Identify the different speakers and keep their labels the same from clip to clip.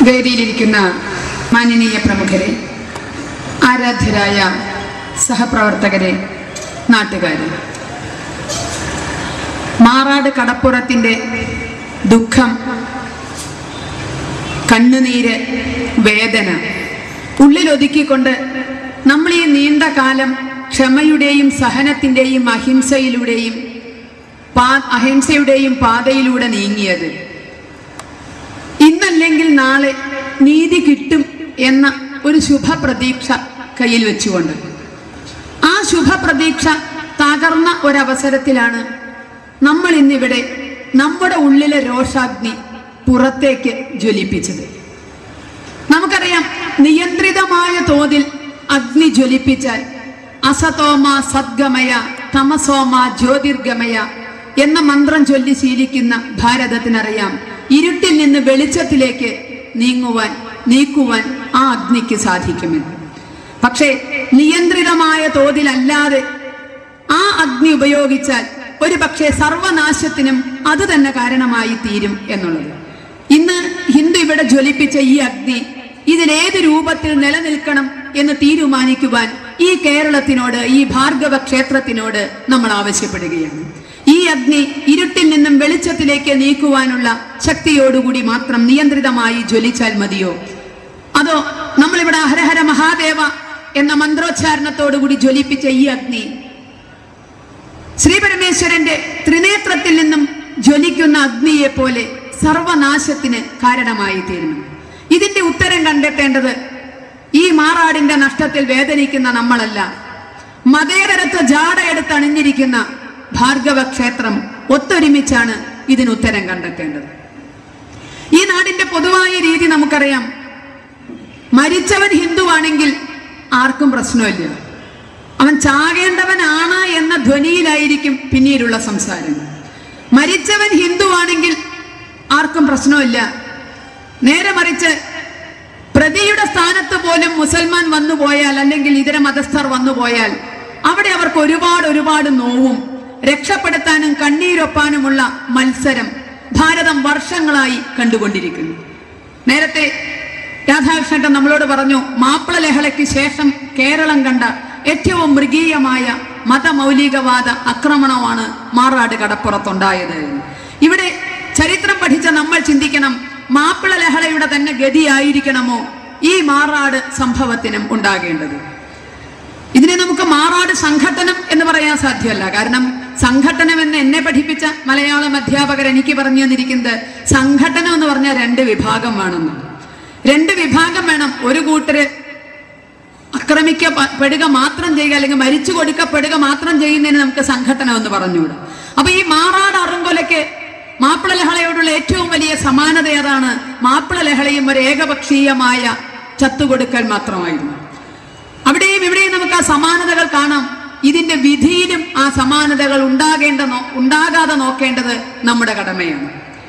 Speaker 1: വേദിയിലിരിക്കുന്ന മാനനീയ പ്രമുഖരെ, ആരാധ്യരായ സഹപ്രവർത്തകരെ, നാട്ടുകാരെ, മാറാട് കടപ്പുറത്തിൻ്റെ ദുഃഖം, കണ്ണുനീര്, വേദന ഉള്ളിലൊതുക്കിക്കൊണ്ട് നമ്മൾ ഈ നീണ്ട കാലം ക്ഷമയുടെയും സഹനത്തിൻ്റെയും അഹിംസയുടെയും പാതയിലൂടെ നീങ്ങിയത്, ഇന്നല്ലെങ്കിൽ നാളെ നീതി കിട്ടും എന്ന ഒരു ശുഭപ്രതീക്ഷ കയ്യിൽ വെച്ചുകൊണ്ട് ആ ശുഭപ്രതീക്ഷ തകർന്ന ഒരവസരത്തിലാണ് നമ്മൾ ഇന്നിവിടെ നമ്മുടെ ഉള്ളിലെ രോഷാഗ്നി പുറത്തേക്ക് ജ്വലിപ്പിച്ചത്. നമുക്കറിയാം, നിയന്ത്രിതമായ തോതിൽ അഗ്നി ജ്വലിപ്പിച്ചാൽ അസതോമ സദ്ഗമയ തമസോമ ജ്യോതിർഗമയ എന്ന മന്ത്രം ചൊല്ലി ശീലിക്കുന്ന ഭാരതത്തിനറിയാം, ഇരുട്ടിൽ നിന്ന് വെളിച്ചത്തിലേക്ക് നീക്കുവാൻ ആ അഗ്നിക്ക് സാധിക്കുമെന്ന്. പക്ഷേ നിയന്ത്രിതമായ തോതിലല്ലാതെ ആ അഗ്നി ഉപയോഗിച്ചാൽ ഒരു പക്ഷേ സർവനാശത്തിനും അത് തന്നെ കാരണമായി തീരും എന്നുള്ളത്. ഇന്ന് ഹിന്ദു ഇവിടെ ജ്വലിപ്പിച്ച ഈ അഗ്നി ഇതിലേത് രൂപത്തിൽ നിലനിൽക്കണം എന്ന് തീരുമാനിക്കുവാൻ ഈ കേരളത്തിനോട്, ഈ ഭാർഗവ ക്ഷേത്രത്തിനോട് നമ്മൾ ആവശ്യപ്പെടുകയാണ്. ഈ അഗ്നി ഇരുട്ടിൽ നിന്നും വെളിച്ചത്തിലേക്ക് നീക്കുവാനുള്ള ശക്തിയോടുകൂടി മാത്രം നിയന്ത്രിതമായി ജ്വലിച്ചാൽ മതിയോ? അതോ നമ്മളിവിടെ ഹരഹര മഹാദേവ എന്ന മന്ത്രോച്ചാരണത്തോടുകൂടി ജ്വലിപ്പിച്ച ഈ അഗ്നി ശ്രീപരമേശ്വരന്റെ ത്രിനേത്രത്തിൽ നിന്നും ജ്വലിക്കുന്ന അഗ്നിയെ പോലെ സർവനാശത്തിന് കാരണമായി തീരുന്നു? ഇതിന്റെ ഉത്തരം കണ്ടെത്തേണ്ടത് ഈ മാറാടിന്റെ നഷ്ടത്തിൽ വേദനിക്കുന്ന നമ്മളല്ല, മതേതരത്വ ജാടയെടുത്ത് അണിഞ്ഞിരിക്കുന്ന ഭാർഗവ ക്ഷേത്രം ഒത്തൊരുമിച്ചാണ് ഇതിന് ഉത്തരം കണ്ടെത്തേണ്ടത്. ഈ നാടിന്റെ പൊതുവായ രീതി നമുക്കറിയാം. മരിച്ചവൻ ഹിന്ദുവാണെങ്കിൽ ആർക്കും പ്രശ്നമില്ല, അവൻ ചാകേണ്ടവനാണ് എന്ന ധ്വനിയിലായിരിക്കും പിന്നീടുള്ള സംസാരം. മരിച്ചവൻ ഹിന്ദുവാണെങ്കിൽ ആർക്കും പ്രശ്നമില്ല. നേരെ മറിച്ച് പ്രതിയുടെ സ്ഥാനത്ത് പോലും മുസൽമാൻ വന്നുപോയാൽ, അല്ലെങ്കിൽ ഇതര മതസ്ഥർ വന്നുപോയാൽ, അവിടെ അവർക്ക് ഒരുപാട് നോവും രക്ഷപ്പെടുത്താനും കണ്ണീരൊപ്പാനുമുള്ള മത്സരം ഭാരതം വർഷങ്ങളായി കണ്ടുകൊണ്ടിരിക്കുന്നു. നേരത്തെ രാധാകൃഷ്ണൻ നമ്മളോട് പറഞ്ഞു, മാപ്പിള ലഹളയ്ക്ക് ശേഷം കേരളം കണ്ട ഏറ്റവും മൃഗീയമായ മതമൗലികവാദ ആക്രമണമാണ് മാറാട് കടപ്പുറത്തുണ്ടായത്. ഇവിടെ ചരിത്രം പഠിച്ച നമ്മൾ ചിന്തിക്കണം, മാപ്പിള ലഹളയുടെ തന്നെ ഗതിയായിരിക്കണമോ ഈ മാറാട് സംഭവത്തിനും ഉണ്ടാകേണ്ടത്? ഇതിനെ നമുക്ക് മാറാട് സംഘട്ടനം എന്ന് പറയാൻ സാധ്യമല്ല. കാരണം സംഘട്ടനം എന്ന് എന്നെ പഠിപ്പിച്ച മലയാളം അധ്യാപകർ എനിക്ക് പറഞ്ഞു തന്നിരിക്കുന്നത്, സംഘട്ടനം എന്ന് പറഞ്ഞാൽ രണ്ട് വിഭാഗം വേണമെന്ന്. രണ്ട് വിഭാഗം വേണം. ഒരു കൂട്ടര് ആക്രമിക്കപ്പെടുക മാത്രം ചെയ്യുക, അല്ലെങ്കിൽ മരിച്ചു കൊടുക്കപ്പെടുക മാത്രം ചെയ്യുന്നതിന് നമുക്ക് സംഘട്ടനം എന്ന് പറഞ്ഞുകൂടാ. അപ്പൊ ഈ മാറാട് അറുങ്കൊലയ്ക്ക് മാപ്പിള ലഹളയോടുള്ള ഏറ്റവും വലിയ സമാനത അതാണ്. മാപ്പിള ലഹളയും ഒരു ഏകപക്ഷീയമായ ചത്തുകൊടുക്കൽ മാത്രമായിരുന്നു. അവിടെയും ഇവിടെയും നമുക്ക് ആ സമാനതകൾ കാണാം. ഇതിന്റെ വിധിയിലും ആ സമാനതകൾ ഉണ്ടാകാതെ നോക്കേണ്ടത് നമ്മുടെ കടമയാണ്.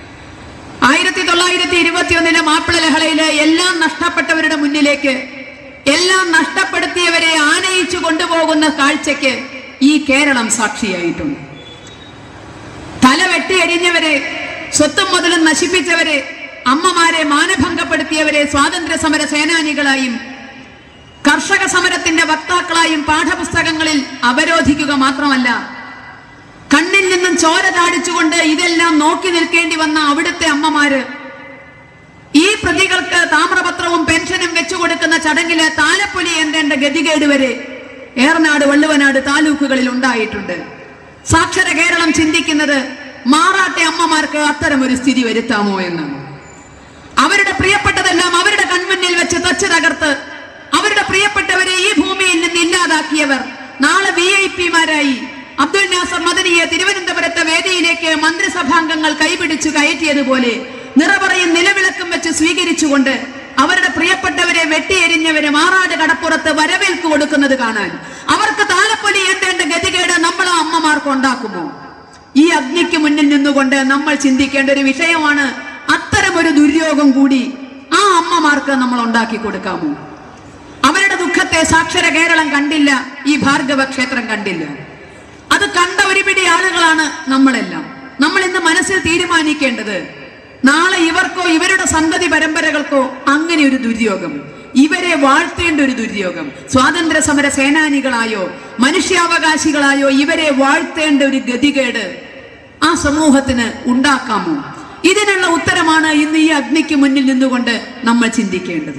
Speaker 1: 1921 മാപ്പിള ലഹളയില് എല്ലാം നഷ്ടപ്പെട്ടവരുടെ മുന്നിലേക്ക് എല്ലാം നഷ്ടപ്പെടുത്തിയവരെ ആനയിച്ചു കൊണ്ടുപോകുന്ന കാഴ്ചയ്ക്ക് ഈ കേരളം സാക്ഷിയായിട്ടുണ്ട്. തല വെട്ടിയരിഞ്ഞവരെ, സ്വത്തും മുതലും നശിപ്പിച്ചവരെ, അമ്മമാരെ മാനഭംഗപ്പെടുത്തിയവരെ സ്വാതന്ത്ര്യ സമര സേനാനികളായും കർഷക സമരത്തിന്റെ വക്താക്കളായും പാഠപുസ്തകങ്ങളിൽ അവരോധിക്കുക മാത്രമല്ല, കണ്ണിൽ നിന്നും ചോര ചാടിച്ചുകൊണ്ട് ഇതെല്ലാം നോക്കി നിൽക്കേണ്ടി വന്ന അവിടുത്തെ അമ്മമാര് ഈ പ്രതികൾക്ക് താമ്രപത്രവും പെൻഷനും വെച്ചുകൊടുക്കുന്ന ചടങ്ങില് താലപ്പൊലി എന്തേണ്ട ഗതികേട് വരെ ഏറനാട്, വള്ളുവനാട് താലൂക്കുകളിൽ ഉണ്ടായിട്ടുണ്ട്. സാക്ഷര കേരളം ചിന്തിക്കുന്നത് മാറാട്ടെ അമ്മമാർക്ക് അത്തരമൊരു സ്ഥിതി വരുത്താമോ എന്നാണ്. അവരുടെ പ്രിയപ്പെട്ടതെല്ലാം അവരുടെ കൺമുന്നിൽ വെച്ച് തച്ച് തകർത്ത് അവരുടെ പ്രിയപ്പെട്ടവരെ ഈ ഭൂമിയിൽ നിന്ന് ഇല്ലാതാക്കിയവർ നാളെ VIP-മാരായി അബ്ദുൽ നാസർ മദനിയെ തിരുവനന്തപുരത്തെ വേദിയിലേക്ക് മന്ത്രിസഭാംഗങ്ങൾ കൈപിടിച്ചു കയറ്റിയതുപോലെ നിറപറയും നിലവിളക്കും വെച്ച് സ്വീകരിച്ചുകൊണ്ട് അവരുടെ പ്രിയപ്പെട്ടവരെ വെട്ടിയെരിഞ്ഞവരെ മാറാട് കടപ്പുറത്ത് വരവേൽപ്പ് കൊടുക്കുന്നത് കാണാൻ അവർക്ക് താലപ്പൊലി എന്തേണ്ട ഗതികേട് നമ്മളെ അമ്മമാർക്ക് ഉണ്ടാക്കുമോ? ഈ അഗ്നിക്ക് മുന്നിൽ നിന്നുകൊണ്ട് നമ്മൾ ചിന്തിക്കേണ്ട ഒരു വിഷയമാണ്, അത്തരമൊരു ദുര്യോഗം കൂടി ആ അമ്മമാർക്ക് നമ്മൾ ഉണ്ടാക്കി കൊടുക്കാമോ? അവരുടെ ദുഃഖത്തെ സാക്ഷര കേരളം കണ്ടില്ല, ഈ ഭാർഗവ ക്ഷേത്രം കണ്ടില്ല. അത് കണ്ട ഒരു പിടി ആളുകളാണ് നമ്മളെല്ലാം. നമ്മൾ ഇന്ന് മനസ്സിൽ തീരുമാനിക്കേണ്ടത്, നാളെ ഇവർക്കോ ഇവരുടെ സന്തതി പരമ്പരകൾക്കോ അങ്ങനെ ഒരു ദുര്യോഗം, ഇവരെ വാഴ്ത്തേണ്ട ഒരു ദുര്യോഗം, സ്വാതന്ത്ര്യ സമര സേനാനികളായോ മനുഷ്യാവകാശികളായോ ഇവരെ വാഴ്ത്തേണ്ട ഒരു ഗതികേട് ആ സമൂഹത്തിന് ഉണ്ടാക്കാമോ? ഇതിനുള്ള ഉത്തരമാണ് ഇന്ന് ഈ അഗ്നിക്ക് മുന്നിൽ നിന്നുകൊണ്ട് നമ്മൾ ചിന്തിക്കേണ്ടത്.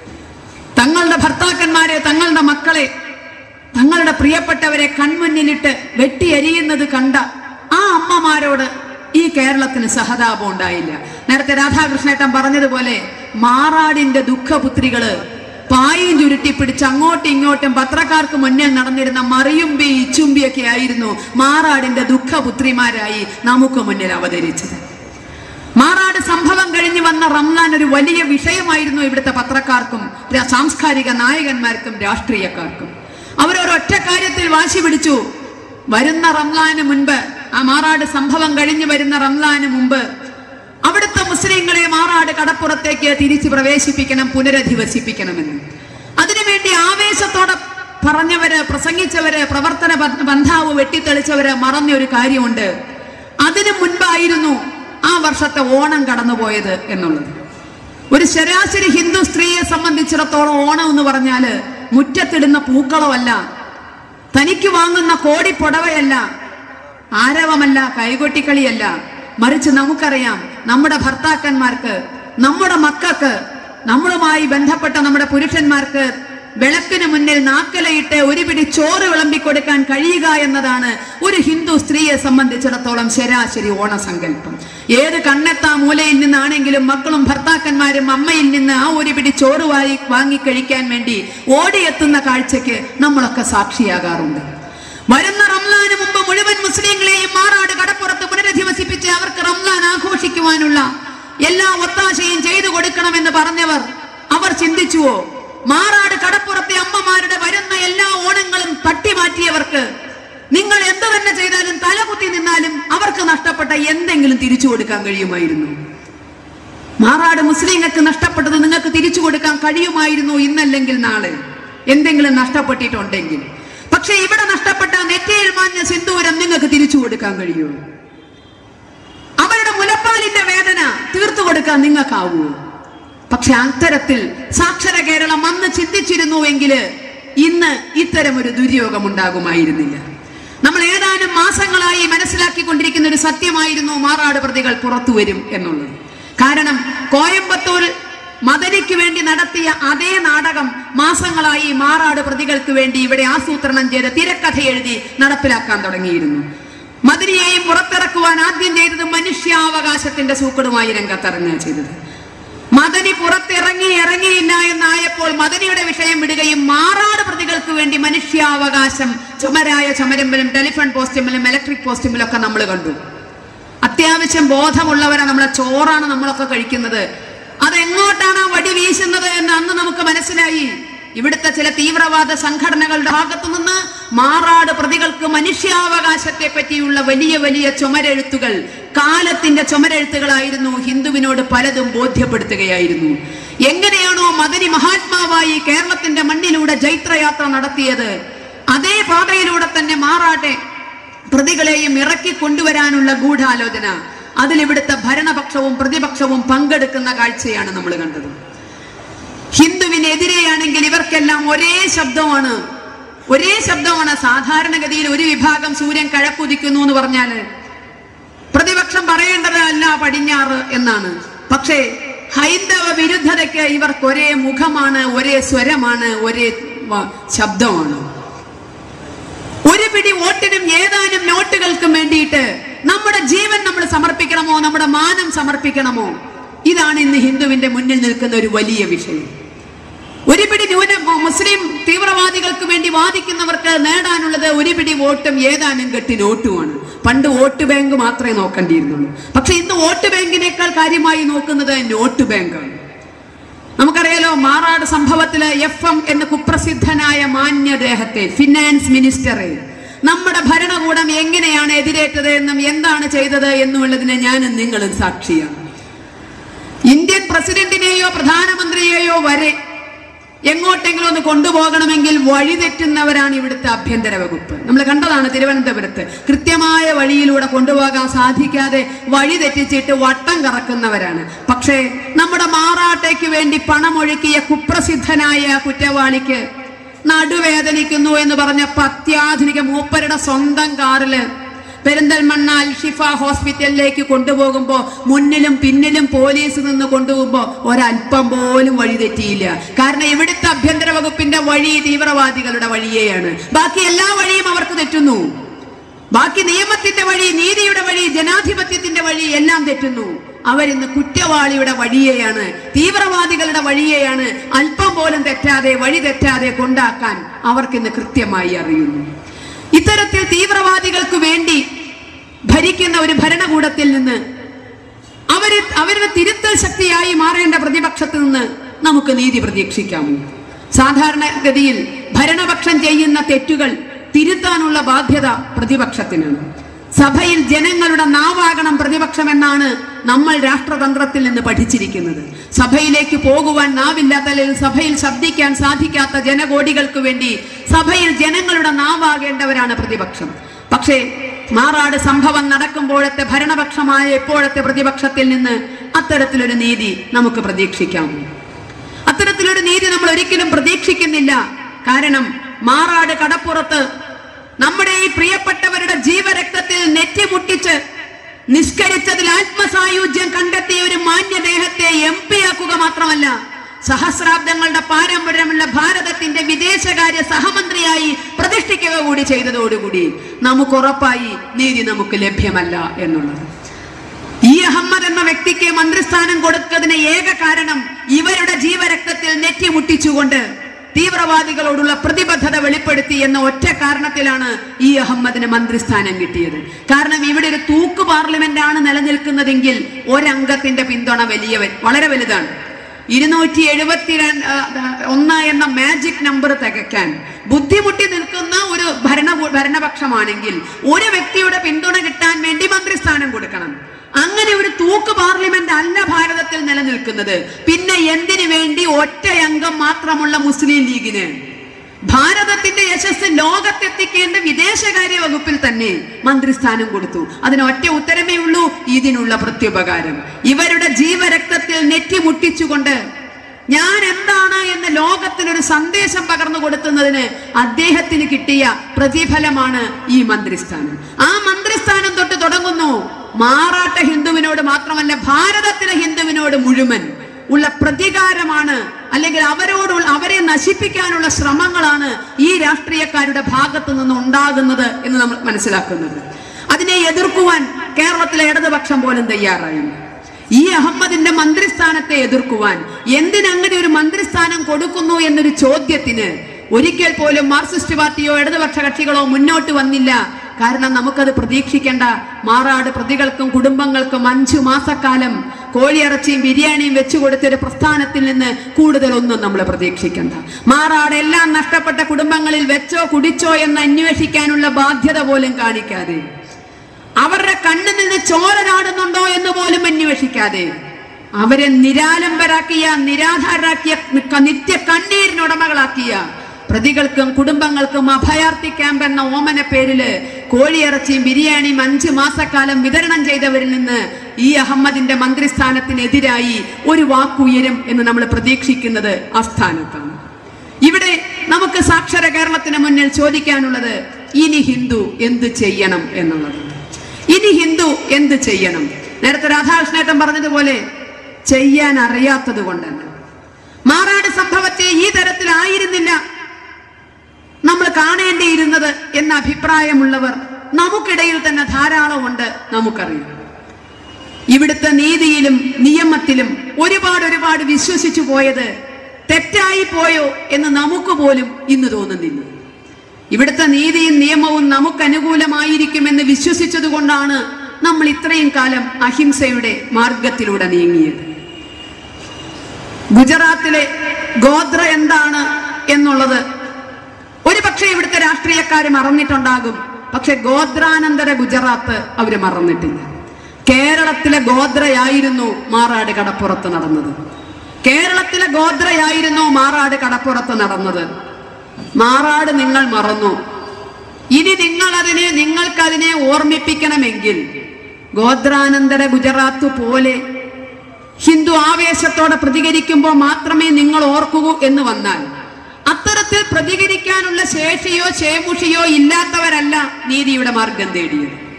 Speaker 1: തങ്ങളുടെ ഭർത്താക്കന്മാരെ, തങ്ങളുടെ മക്കളെ, തങ്ങളുടെ പ്രിയപ്പെട്ടവരെ കൺമുന്നിലിട്ട് വെട്ടിയരിയുന്നത് കണ്ട ആ അമ്മമാരോട് ഈ കേരളത്തിന് സഹതാപം ഉണ്ടായില്ല. നേരത്തെ രാധാകൃഷ്ണേട്ടൻ പറഞ്ഞതുപോലെ മാറാടിന്റെ ദുഃഖപുത്രികള് പായും ചുരുട്ടിപ്പിടിച്ച് അങ്ങോട്ടും ഇങ്ങോട്ടും പത്രക്കാർക്ക് മുന്നിൽ നടന്നിരുന്ന മറിയുമ്പി ഇച്ചുമ്പിയൊക്കെ ആയിരുന്നു മാറാടിന്റെ ദുഃഖപുത്രിമാരായി നമുക്ക് മുന്നിൽ അവതരിച്ചത്. മാറാട് സംഭവം കഴിഞ്ഞു വന്ന റംസാൻ ഒരു വലിയ വിഷയമായിരുന്നു ഇവിടുത്തെ പത്രക്കാർക്കും സാംസ്കാരിക നായകന്മാർക്കും രാഷ്ട്രീയക്കാർക്കും. അവരൊരൊറ്റ കാര്യത്തിൽ വാശി പിടിച്ചു. വരുന്ന റംസാന് മുൻപ്, ആ മാറാട് സംഭവം കഴിഞ്ഞു വരുന്ന റംസാന് മുമ്പ് അവിടുത്തെ മുസ്ലിങ്ങളെ മാറാട് കടപ്പുറത്തേക്ക് തിരിച്ചു പ്രവേശിപ്പിക്കണം, പുനരധിവസിപ്പിക്കണമെന്ന്. അതിനുവേണ്ടി ആവേശത്തോടെ പറഞ്ഞവര്, പ്രസംഗിച്ചവര്, പ്രവർത്തന ബന്ധാവ് വെട്ടിത്തെളിച്ചവര് മറന്നൊരു കാര്യമുണ്ട്. അതിനു മുൻപായിരുന്നു ആ വർഷത്തെ ഓണം കടന്നുപോയത് എന്നുള്ളത്. ഒരു ശരാശരി ഹിന്ദു സ്ത്രീയെ സംബന്ധിച്ചിടത്തോളം ഓണം എന്ന് പറഞ്ഞാല് മുറ്റത്തിടുന്ന പൂക്കളമല്ല, തനിക്ക് വാങ്ങുന്ന കോടിപ്പുടവയല്ല, ആരവമല്ല, കൈകൊട്ടിക്കളിയല്ല. മറിച്ച് നമുക്കറിയാം, നമ്മുടെ ഭർത്താക്കന്മാർക്ക്, നമ്മുടെ മക്കൾക്ക്, നമ്മളുമായി ബന്ധപ്പെട്ട നമ്മുടെ പുരുഷന്മാർക്ക് വിളക്കിന് മുന്നിൽ നാക്കലയിട്ട് ഒരു പിടി ചോറ് വിളമ്പിക്കൊടുക്കാൻ കഴിയുക എന്നതാണ് ഒരു ഹിന്ദു സ്ത്രീയെ സംബന്ധിച്ചിടത്തോളം ശരാശരി ഓണസങ്കല്പം. ഏത് കണ്ണെത്താ മൂലയിൽ നിന്നാണെങ്കിലും മക്കളും ഭർത്താക്കന്മാരും അമ്മയിൽ നിന്ന് ആ ഒരു പിടി ചോറ് വാങ്ങിക്കഴിക്കാൻ വേണ്ടി ഓടിയെത്തുന്ന കാഴ്ചയ്ക്ക് നമ്മളൊക്കെ സാക്ഷിയാകാറുണ്ട്. വരുന്ന റംസാന് മുമ്പ് മുഴുവൻ മുസ്ലിങ്ങളെയും മാറാട് കടപ്പുറത്ത് പുനരധിവസിപ്പിച്ച് അവർക്ക് റംസാൻ ആഘോഷിക്കുവാനുള്ള എല്ലാ ഒത്താശയും ചെയ്തു കൊടുക്കണമെന്ന് പറഞ്ഞവർ അവർ ചിന്തിച്ചുവോ? മാറാട് കടപ്പുറത്തെ അമ്മമാരുടെ വരുന്ന എല്ലാ ഓണങ്ങളും തട്ടിമാറ്റിയവർക്ക് നിങ്ങൾ എന്തു തന്നെ ചെയ്താലും, തലകുത്തി നിന്നാലും അവർക്ക് നഷ്ടപ്പെട്ട എന്തെങ്കിലും തിരിച്ചു കൊടുക്കാൻ കഴിയുമായിരുന്നു. മാറാട് മുസ്ലിങ്ങൾക്ക് നഷ്ടപ്പെട്ടത് നിങ്ങൾക്ക് തിരിച്ചു കൊടുക്കാൻ കഴിയുമായിരുന്നു ഇന്നല്ലെങ്കിൽ നാളെ, എന്തെങ്കിലും നഷ്ടപ്പെട്ടിട്ടുണ്ടെങ്കിൽ. പക്ഷെ ഇവിടെ നഷ്ടപ്പെട്ട നെറ്റിയിൽ മാഞ്ഞ സിന്ദൂരം നിങ്ങൾക്ക് തിരിച്ചു കൊടുക്കാൻ കഴിയുമോ? അവരുടെ മുലപ്പാലിന്റെ വേദന തീർത്തു കൊടുക്കാൻ നിങ്ങൾക്കാവൂ? പക്ഷെ അത്തരത്തിൽ സാക്ഷര കേരളം അന്ന് ചിന്തിച്ചിരുന്നുവെങ്കിൽ ഇന്ന് ഇത്തരം ഒരു ദുര്യോഗം ഉണ്ടാകുമായിരുന്നില്ല. നമ്മൾ ഏതാനും മാസങ്ങളായി മനസ്സിലാക്കിക്കൊണ്ടിരിക്കുന്ന ഒരു സത്യമായിരുന്നു മാറാട് പ്രതികൾ പുറത്തു വരും എന്നുള്ളത്. കാരണം കോയമ്പത്തൂർ മദനിക്ക് വേണ്ടി നടത്തിയ അതേ നാടകം മാസങ്ങളായി മാറാട് പ്രതികൾക്ക് വേണ്ടി ഇവിടെ ആസൂത്രണം ചെയ്ത് തിരക്കഥ എഴുതി നടപ്പിലാക്കാൻ തുടങ്ങിയിരുന്നു. മദനിയെയും പുറത്തിറക്കുവാൻ ആദ്യം ചെയ്തത് മനുഷ്യാവകാശത്തിന്റെ സൂക്കടുമായി രംഗത്തിറങ്ങുക ചെയ്തത്. മദനി ഇറങ്ങിയില്ല എന്നായപ്പോൾ മദനിയുടെ വിഷയം വിടുകയും മാറാട് പ്രതികൾക്ക് വേണ്ടി മനുഷ്യാവകാശം ചമരമ്പലും ടെലിഫോൺ പോസ്റ്റുമ്പിലും ഇലക്ട്രിക് പോസ്റ്റുമ്പിലും ഒക്കെ നമ്മൾ കണ്ടു. അത്യാവശ്യം ബോധമുള്ളവരെ നമ്മളെ ചോറാണ് നമ്മളൊക്കെ കഴിക്കുന്നത്, അതെങ്ങോട്ടാണ് ആ വടി വീശുന്നത് എന്ന് അന്ന് നമുക്ക് മനസ്സിലായി. ഇവിടുത്തെ ചില തീവ്രവാദ സംഘടനകളുടെ ഭാഗത്തു നിന്ന് മാറാട് പ്രതികൾക്ക് മനുഷ്യാവകാശത്തെ പറ്റിയുള്ള വലിയ വലിയ ചുമരെഴുത്തുകൾ, കാലത്തിന്റെ ചുമരെഴുത്തുകളായിരുന്നു, ഹിന്ദുവിനോട് പലതും ബോധ്യപ്പെടുത്തുകയായിരുന്നു. എങ്ങനെയാണോ മദനി മഹാത്മാവായി കേരളത്തിന്റെ മണ്ണിലൂടെ ജൈത്രയാത്ര നടത്തിയത്, അതേ പാതയിലൂടെ തന്നെ മാറാട്ടെ പ്രതികളെയും ഇറക്കി കൊണ്ടുവരാനുള്ള ഗൂഢാലോചന, അതിലിവിടുത്തെ ഭരണപക്ഷവും പ്രതിപക്ഷവും പങ്കെടുക്കുന്ന കാഴ്ചയാണ് നമ്മൾ കണ്ടത്. ഹിന്ദുവിനെതിരെയാണെങ്കിൽ ഇവർക്കെല്ലാം ഒരേ ശബ്ദമാണ്. സാധാരണഗതിയിൽ ഒരു വിഭാഗം സൂര്യൻ കിഴക്കുദിക്കുന്നു എന്ന് പറഞ്ഞാല് പ്രതിപക്ഷം പറയേണ്ടത് അല്ല പടിഞ്ഞാറ് എന്നാണ്. പക്ഷേ ഹൈന്ദവ വിരുദ്ധതയ്ക്ക് ഇവർക്ക് ഒരേ മുഖമാണ്, ഒരേ സ്വരമാണ്, ഒരേ ശബ്ദമാണ്. ഒരു പിടി വോട്ടിനും ഏതാനും നോട്ടുകൾക്കും വേണ്ടിയിട്ട് നമ്മുടെ ജീവൻ നമ്മൾ സമർപ്പിക്കണമോ, നമ്മുടെ മാനം സമർപ്പിക്കണമോ? ഇതാണ് ഇന്ന് ഹിന്ദുവിന്റെ മുന്നിൽ നിൽക്കുന്ന ഒരു വലിയ വിഷയം. ഒരു പിടി മുസ്ലിം തീവ്രവാദികൾക്ക് വേണ്ടി വാദിക്കുന്നവർക്ക് നേടാനുള്ളത് ഒരു പിടി വോട്ടും ഏതാനും കെട്ടി നോട്ടുമാണ്. പണ്ട് വോട്ട് ബാങ്ക് മാത്രമേ നോക്കേണ്ടിയിരുന്നുള്ളൂ. പക്ഷെ ഇന്ന് വോട്ട് ബാങ്കിനേക്കാൾ കാര്യമായി നോക്കുന്നത് നോട്ട് ബാങ്കാണ്. നമുക്കറിയാലോ, മാറാട് സംഭവത്തില് FM എന്ന കുപ്രസിദ്ധനായ മാന്യദേഹത്തെ, ഫിനാൻസ് മിനിസ്റ്ററെ, നമ്മുടെ ഭരണകൂടം എങ്ങനെയാണ് എതിരേറ്റത് എന്നും എന്താണ് ചെയ്തത് എന്നുള്ളതിന് ഞാനും നിങ്ങളും സാക്ഷിയാണ്. ഇന്ത്യൻ പ്രസിഡന്റിനെയോ പ്രധാനമന്ത്രിയെയോ വരെ എങ്ങോട്ടെങ്കിലും ഒന്ന് കൊണ്ടുപോകണമെങ്കിൽ വഴിതെറ്റുന്നവരാണ് ഇവിടുത്തെ ആഭ്യന്തര വകുപ്പ്. നമ്മൾ കണ്ടതാണ് തിരുവനന്തപുരത്ത്. കൃത്യമായ വഴിയിലൂടെ കൊണ്ടുപോകാൻ സാധിക്കാതെ വഴി തെറ്റിച്ചിട്ട് വട്ടം കറക്കുന്നവരാണ്. പക്ഷേ നമ്മുടെ മാറാട്ടയ്ക്ക് വേണ്ടി പണമൊഴുക്കിയ കുപ്രസിദ്ധനായ കുറ്റവാളിക്ക് നടുവേദനിക്കുന്നു എന്ന് പറഞ്ഞപ്പോ അത്യാധുനിക മൂപ്പരുടെ സ്വന്തം കാറില് പെരിന്തൽമണ്ണ അൽഷിഫ ഹോസ്പിറ്റലിലേക്ക് കൊണ്ടുപോകുമ്പോ മുന്നിലും പിന്നിലും പോലീസ് നിന്ന് കൊണ്ടുപോകുമ്പോ ഒരല്പം പോലും വഴി തെറ്റിയില്ല. കാരണം ഇവിടുത്തെ ആഭ്യന്തര വകുപ്പിന്റെ വഴി തീവ്രവാദികളുടെ വഴിയെയാണ്. ബാക്കി എല്ലാ വഴിയും അവർക്ക് തെറ്റുന്നു. ബാക്കി നിയമത്തിന്റെ വഴി, നീതിയുടെ വഴി, ജനാധിപത്യത്തിന്റെ വഴി എല്ലാം തെറ്റുന്നു. അവരിന്ന് കുറ്റവാളിയുടെ വഴിയെയാണ്, തീവ്രവാദികളുടെ വഴിയെയാണ് അല്പം പോലും തെറ്റാതെ, വഴി തെറ്റാതെ കൊണ്ടാക്കാൻ അവർക്കിന്ന് കൃത്യമായി അറിയുന്നു. ഇത്തരത്തിൽ തീവ്രവാദികൾക്ക് വേണ്ടി ഭരിക്കുന്ന ഒരു ഭരണകൂടത്തിൽ നിന്ന് അവരുടെ തിരുത്തൽ ശക്തിയായി മാറേണ്ട പ്രതിപക്ഷത്ത് നിന്ന് നമുക്ക് നീതി പ്രതീക്ഷിക്കാമോ? സാധാരണഗതിയിൽ ഭരണപക്ഷം ചെയ്യുന്ന തെറ്റുകൾ തിരുത്താനുള്ള ബാധ്യത പ്രതിപക്ഷത്തിനാണ്. സഭയിൽ ജനങ്ങളുടെ നാവാകണം പ്രതിപക്ഷം എന്നാണ് നമ്മൾ രാഷ്ട്രതന്ത്രത്തിൽ നിന്ന് പഠിച്ചിരിക്കുന്നത്. സഭയിലേക്ക് പോകുവാൻ നാവില്ലാത്ത, അല്ലെങ്കിൽ സഭയിൽ ശബ്ദിക്കാൻ സാധിക്കാത്ത ജനകോടികൾക്ക് വേണ്ടി സഭയിൽ ജനങ്ങളുടെ നാവാകേണ്ടവരാണ് പ്രതിപക്ഷം. പക്ഷേ മാറാട് സംഭവം നടക്കുമ്പോഴത്തെ ഭരണപക്ഷമായ എപ്പോഴത്തെ പ്രതിപക്ഷത്തിൽ നിന്ന് അത്തരത്തിലൊരു നീതി നമുക്ക് പ്രതീക്ഷിക്കാമോ? അത്തരത്തിലൊരു നീതി നമ്മൾ ഒരിക്കലും പ്രതീക്ഷിക്കുന്നില്ല. കാരണം മാറാട് കടപ്പുറത്ത് നമ്മുടെ ഈ പ്രിയപ്പെട്ടവരുടെ ജീവരക്തത്തിൽ നെറ്റിമുട്ടിച്ച് നിഷ്കരിച്ചതിൽ ആത്മസായുജ്യം കണ്ടെത്തിയ ഒരു മാന്യദേഹത്തെ MP ആക്കുക മാത്രമല്ല, സഹസ്രാബ്ദങ്ങളുടെ പാരമ്പര്യമുള്ള ഭാരതത്തിന്റെ വിദേശകാര്യ സഹമന്ത്രിയായി പ്രതിഷ്ഠിക്കുക കൂടി ചെയ്തതോടുകൂടി നമുക്ക് ഉറപ്പായി നീതി നമുക്ക് ലഭ്യമല്ല എന്നുള്ളത്. ഈ അഹമ്മദ് എന്ന വ്യക്തിക്ക് മന്ത്രിസ്ഥാനം കൊടുത്തതിന് ഏക കാരണം ഇവരുടെ ജീവരക്തത്തിൽ നെറ്റിമുട്ടിച്ചുകൊണ്ട് തീവ്രവാദികളോടുള്ള പ്രതിബദ്ധത വെളിപ്പെടുത്തി എന്ന ഒറ്റ കാരണത്തിലാണ് ഈ അഹമ്മദിന് മന്ത്രിസ്ഥാനം കിട്ടിയത്. കാരണം ഇവിടെ ഒരു തൂക്ക് പാർലമെന്റ് ആണ് നിലനിൽക്കുന്നതെങ്കിൽ ഒരംഗത്തിന്റെ പിന്തുണ വളരെ വലുതാണ്. 271 എന്ന മാജിക് നമ്പർ തികയ്ക്കാൻ ബുദ്ധിമുട്ടി നിൽക്കുന്ന ഒരു ഭരണപക്ഷമാണെങ്കിൽ ഒരു വ്യക്തിയുടെ പിന്തുണ കിട്ടാൻ വേണ്ടി മന്ത്രിസ്ഥാനം കൊടുക്കണം. അങ്ങനെ ഒരു തൂക്ക് പാർലമെന്റ് അല്ല ഭാരതത്തിൽ നിലനിൽക്കുന്നത്. പിന്നെ എന്തിനു വേണ്ടി ഒറ്റയംഗം മാത്രമുള്ള മുസ്ലിം ലീഗിന് ഭാരതത്തിന്റെ യശസ് ലോകത്തെത്തിക്കേണ്ട വിദേശകാര്യ വകുപ്പിൽ തന്നെ മന്ത്രിസ്ഥാനം കൊടുത്തു? അതിന് ഒറ്റ ഉത്തരമേ ഉള്ളൂ, ഇതിനുള്ള പ്രത്യുപകാരം. ഇവരുടെ ജീവരക്തത്തിൽ നെറ്റിമുട്ടിച്ചുകൊണ്ട് ഞാൻ എന്താണ് എന്ന് ലോകത്തിനൊരു സന്ദേശം പകർന്നു കൊടുക്കുന്നതിന് അദ്ദേഹത്തിന് കിട്ടിയ പ്രതിഫലമാണ് ഈ മന്ത്രിസ്ഥാനം. ആ മന്ത്രിസ്ഥാനം തൊട്ട് തുടങ്ങുന്നു മാറാട്ട ഹിന്ദുവിനോട് മാത്രമല്ല ഭാരതത്തിലെ ഹിന്ദുവിനോട് മുഴുവൻ ഉള്ള പ്രതികാരമാണ്, അല്ലെങ്കിൽ അവരെ നശിപ്പിക്കാനുള്ള ശ്രമങ്ങളാണ് ഈ രാഷ്ട്രീയക്കാരുടെ ഭാഗത്തു നിന്ന് ഉണ്ടാകുന്നത് എന്ന് നമ്മൾ മനസ്സിലാക്കുന്നത്. അതിനെ എതിർക്കുവാൻ കേരളത്തിലെ ഇടതുപക്ഷം പോലും തയ്യാറായി. ഈ അഹമ്മദിന്റെ മന്ത്രിസ്ഥാനത്തെ എതിർക്കുവാൻ എന്തിനങ്ങനെ ഒരു മന്ത്രിസ്ഥാനം കൊടുക്കുന്നു എന്നൊരു ചോദ്യത്തിന് ഒരിക്കൽ പോലും മാർക്സിസ്റ്റ് പാർട്ടിയോ ഇടതുപക്ഷ കക്ഷികളോ മുന്നോട്ട് വന്നില്ല. കാരണം നമുക്കത് പ്രതീക്ഷിക്കേണ്ട. മാറാട് പ്രതികൾക്കും കുടുംബങ്ങൾക്കും 5 മാസക്കാലം കോഴിയിറച്ചിയും ബിരിയാണിയും വെച്ചു കൊടുത്തൊരു പ്രസ്ഥാനത്തിൽ നിന്ന് കൂടുതലൊന്നും നമ്മൾ പ്രതീക്ഷിക്കേണ്ട. മാറാട് എല്ലാം നഷ്ടപ്പെട്ട കുടുംബങ്ങളിൽ വെച്ചോ കുടിച്ചോ എന്ന് അന്വേഷിക്കാനുള്ള ബാധ്യത പോലും കാണിക്കാതെ, അവരുടെ കണ്ണിൽ നിന്ന് ചോര ചാടുന്നുണ്ടോ എന്ന് പോലും അന്വേഷിക്കാതെ, അവരെ നിരാലംബരാക്കിയ, നിരാധാരാക്കിയ, നിത്യ കണ്ണീരിനുടമകളാക്കിയ പ്രതികൾക്കും കുടുംബങ്ങൾക്കും അഭയാർത്ഥി ക്യാമ്പ് എന്ന ഓമന പേരില് കോഴിയിറച്ചിയും ബിരിയാണിയും 5 മാസക്കാലം വിതരണം ചെയ്തവരിൽ നിന്ന് ഈ അഹമ്മദിന്റെ മന്ത്രിസ്ഥാനത്തിനെതിരായി ഒരു വാക്കുയരും എന്ന് നമ്മൾ പ്രതീക്ഷിക്കുന്നത് ആസ്ഥാനത്താണ്. ഇവിടെ നമുക്ക് സാക്ഷര കേരളത്തിന് മുന്നിൽ ചോദിക്കാനുള്ളത് ഇനി ഹിന്ദു എന്ത് ചെയ്യണം എന്നുള്ളത്. ഇനി ഹിന്ദു എന്ത് ചെയ്യണം? നേരത്തെ രാധാകൃഷ്ണേട്ടൻ പറഞ്ഞതുപോലെ ചെയ്യാൻ അറിയാത്തത് കൊണ്ടാണ്. മാറാട് സംഭവത്തെ ഈ തരത്തിലായിരുന്നില്ല നമ്മൾ കാണേണ്ടിയിരുന്നത് എന്ന അഭിപ്രായമുള്ളവർ നമുക്കിടയിൽ തന്നെ ധാരാളമുണ്ട്. നമുക്കറിയാം, ഇവിടുത്തെ നീതിയിലും നിയമത്തിലും ഒരുപാട് വിശ്വസിച്ചു പോയത് തെറ്റായി പോയോ എന്ന് നമുക്ക് പോലും ഇന്ന് തോന്നുന്നില്ല. ഇവിടുത്തെ നീതിയും നിയമവും നമുക്ക് അനുകൂലമായിരിക്കുമെന്ന് വിശ്വസിച്ചത് കൊണ്ടാണ് നമ്മൾ ഇത്രയും കാലം അഹിംസയുടെ മാർഗത്തിലൂടെ നീങ്ങിയത്. ഗുജറാത്തിലെ ഗോത്ര എന്താണ് എന്നുള്ളത് ഒരുപക്ഷെ ഇവിടുത്തെ രാഷ്ട്രീയക്കാര് മറന്നിട്ടുണ്ടാകും. പക്ഷെ ഗോത്രാനന്തര ഗുജറാത്ത് അവര് മറന്നിട്ടില്ല. കേരളത്തിലെ ഗോത്രയായിരുന്നു മാറാട് കടപ്പുറത്ത് നടന്നത്. കേരളത്തിലെ ഗോത്രയായിരുന്നു മാറാട് കടപ്പുറത്ത് നടന്നത്. മാറാട് നിങ്ങൾ മറന്നു. ഇനി നിങ്ങൾക്കതിനെ ഓർമ്മിപ്പിക്കണമെങ്കിൽ ഗോത്രാനന്തര ഗുജറാത്ത് പോലെ ഹിന്ദു ആവേശത്തോടെ പ്രതികരിക്കുമ്പോൾ മാത്രമേ നിങ്ങൾ ഓർക്കൂ എന്ന് വന്നാൽ, അത്തരത്തിൽ പ്രതികരിക്കാനുള്ള ശേഷിയോ ചേമുഷിയോ ഇല്ലാത്തവരല്ല നീതിയുടെ മാർഗം തേടിയത്.